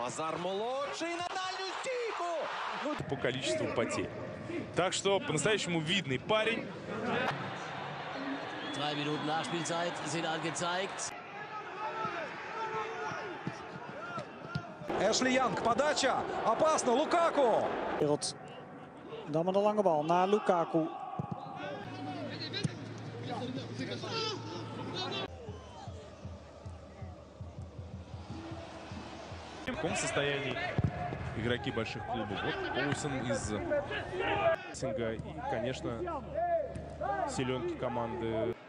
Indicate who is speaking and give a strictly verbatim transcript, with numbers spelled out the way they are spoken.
Speaker 1: Азар-молодший на дальнюю стійку!
Speaker 2: По количеству потерь. Так что по-настоящему видный парень.
Speaker 3: Drei Minuten Nachspielzeit sind angezeigt.
Speaker 4: Эшли Янг, подача, опасно, Лукаку.
Speaker 5: Dan met de lange bal naar Lukaku.
Speaker 2: В каком состоянии игроки больших клубов? Вот Оусон из Синга и, конечно, селенки команды.